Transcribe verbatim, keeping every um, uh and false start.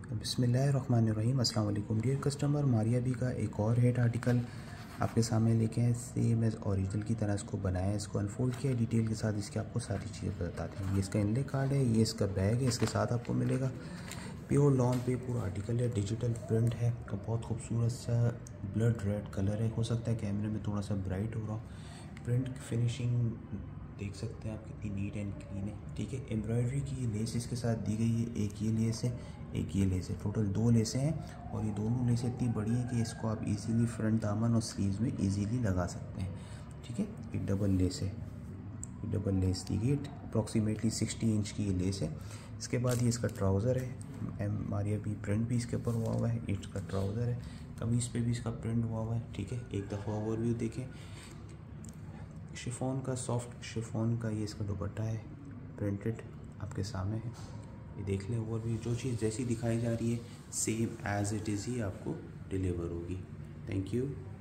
बिस्मिल्लाहिर्रहमानिर्रहीम। अस्सलाम वालेकुम डियर कस्टमर, मारिया बी का एक और हेड आर्टिकल आपके सामने लेके आए। सेम एज ओरिजिनल की तरह इसको बनाया है, इसको अनफोल्ड किया डिटेल के साथ, इसके आपको सारी चीज़ें बताते हैं। ये इसका इनले कार्ड है, ये इसका बैग है, इसके साथ आपको मिलेगा। प्योर लॉन पे पूरा आर्टिकल है, डिजिटल प्रिंट है और बहुत खूबसूरत सा ब्लड रेड कलर है। हो सकता है कैमरे में थोड़ा सा ब्राइट हो रहा हो। प्रिंट फिनिशिंग देख सकते हैं आप कितनी नीट एंड क्लीन है। ठीक है, एम्ब्रॉयडरी की लेस इसके साथ दी गई है। एक ये लेस है, एक ये लेस है, टोटल दो लेसें हैं और ये दोनों लेसें इतनी बड़ी हैं कि इसको आप इजीली फ्रंट दामन और स्लीव्स में इजीली लगा सकते हैं। ठीक है, एक डबल लेस है, डबल लेस दी गई, अप्रॉक्सीमेटली सिक्सटी इंच की ये लेस है। इसके बाद ये इसका ट्राउज़र है, एम मारिया बी प्रिंट भी इसके ऊपर हुआ हुआ है। इसका ट्राउज़र है, कमीज़ पे भी इसका प्रिंट हुआ हुआ है। ठीक है, एक दफ़ा ओवरव्यू देखें। शिफॉन का, सॉफ्ट शिफॉन का ये इसका दुपट्टा है, प्रिंटेड आपके सामने है। ये देख लें ओवरव्यू। जो चीज़ जैसी दिखाई जा रही है सेम एज़ इट इज़ ही आपको डिलीवर होगी। Thank you.